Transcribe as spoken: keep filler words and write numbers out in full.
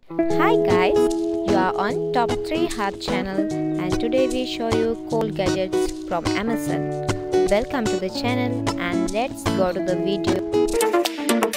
Hi guys, you are on top three Hub channel and today we show you cool gadgets from Amazon. Welcome to the channel and let's go to the video.